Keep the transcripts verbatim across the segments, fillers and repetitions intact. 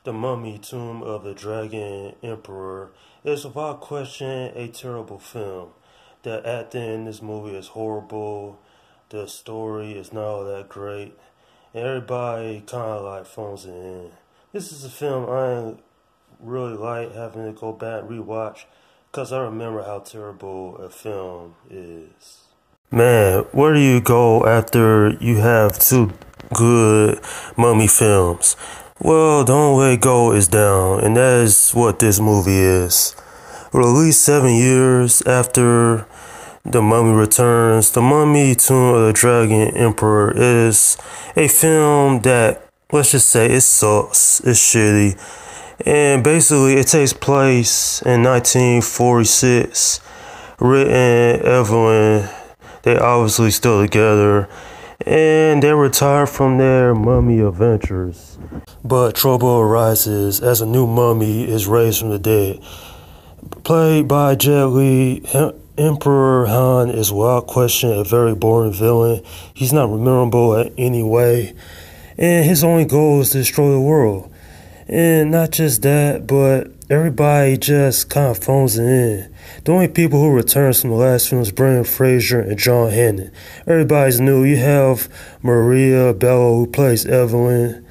The Mummy, Tomb of the Dragon Emperor is without question a terrible film. The acting in this movie is horrible. The story is not all that great. And everybody kind of like phones it in. This is a film I ain't really like having to go back and rewatch because I remember how terrible a film is. Man, where do you go after you have two good mummy films? Well, the only way to go is down, and that is what this movie is. Released seven years after The Mummy Returns, The Mummy, Tomb of the Dragon Emperor is a film that, let's just say, it sucks, it's shitty. And basically, it takes place in nineteen forty-six. Rick and Evelyn, they obviously still together, and they retire from their mummy adventures. But trouble arises as a new mummy is raised from the dead. Played by Jet Li, Emperor Han is without question a very boring villain. He's not memorable in any way, and his only goal is to destroy the world. And not just that, but everybody just kind of phones it in. The only people who return from the last film is Brendan Fraser and John Hannon. Everybody's new. You have Maria Bello, who plays Evelyn,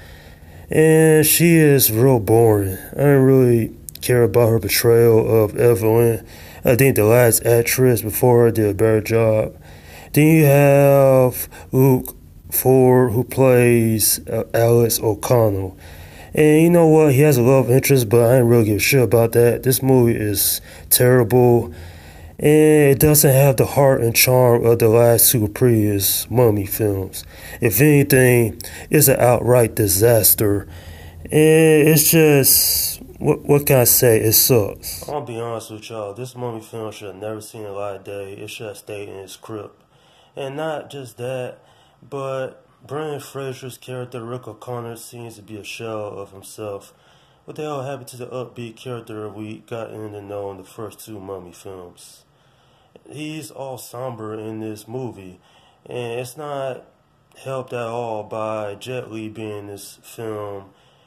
and she is real boring. I didn't really care about her portrayal of Evelyn. I think the last actress before her did a better job. Then you have Luke Ford, who plays uh, Alex O'Connell. And you know what? He has a love interest, but I ain't really give a shit about that. This movie is terrible, and it doesn't have the heart and charm of the last two previous Mummy films. If anything, it's an outright disaster. And it's just, what, what can I say? It sucks. I'll be honest with y'all. This Mummy film should have never seen the light of day. It should have stayed in its crypt. And not just that, but Brendan Fraser's character, Rick O'Connor, seems to be a shell of himself. What the hell happened to the upbeat character we got in to know in the first two Mummy films? He's all somber in this movie, and it's not helped at all by Jet Li being in this film,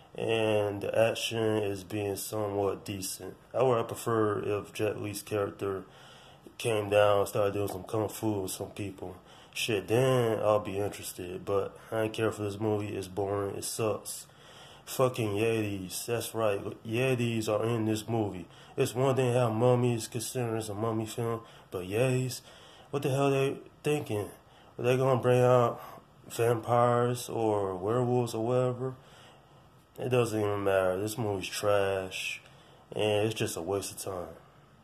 and the action is being somewhat decent. I would have preferred if Jet Li's character came down and started doing some kung fu with some people. Shit, then I'll be interested, but I ain't care for this movie. It's boring, it sucks. Fucking Yetis, that's right, Yetis are in this movie. It's one thing how mummies considered as a mummy film, but Yetis, what the hell are they thinking? Are they gonna bring out vampires or werewolves or whatever? It doesn't even matter. This movie's trash, and it's just a waste of time.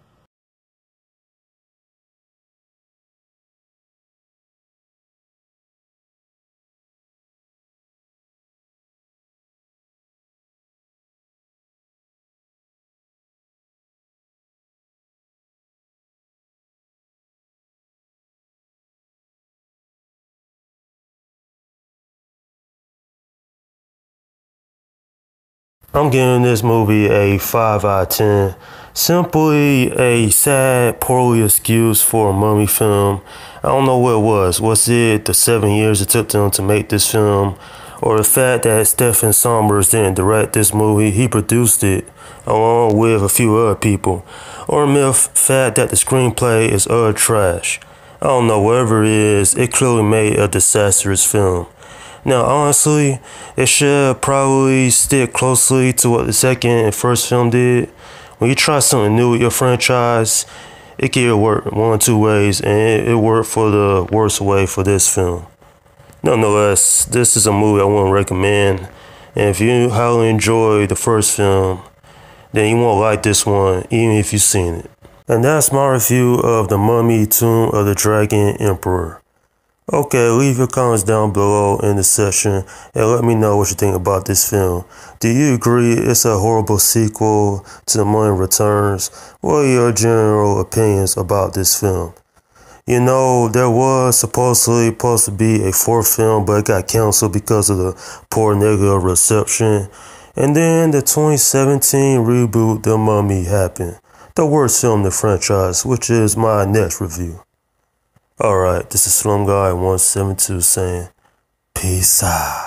I'm giving this movie a five out of ten. Simply a sad, poorly excuse for a mummy film. I don't know what it was. Was it the seven years it took them to make this film? Or the fact that Stephen Sommers didn't direct this movie, he produced it along with a few other people? Or the fact that the screenplay is utter trash? I don't know, whatever it is, it clearly made a disastrous film. Now, honestly, it should probably stick closely to what the second and first film did. When you try something new with your franchise, it can either work one or two ways, and it, it worked for the worst way for this film. Nonetheless, this is a movie I want to recommend, and if you highly enjoy the first film, then you won't like this one, even if you've seen it. And that's my review of The Mummy, Tomb of the Dragon Emperor. Okay, leave your comments down below in the section and let me know what you think about this film. Do you agree it's a horrible sequel to The Mummy Returns? What are your general opinions about this film? You know, there was supposedly supposed to be a fourth film, but it got canceled because of the poor negative reception. And then the twenty seventeen reboot, The Mummy, happened. The worst film in the franchise, which is my next review. Alright, this is Slum Guy one seven two saying, peace out.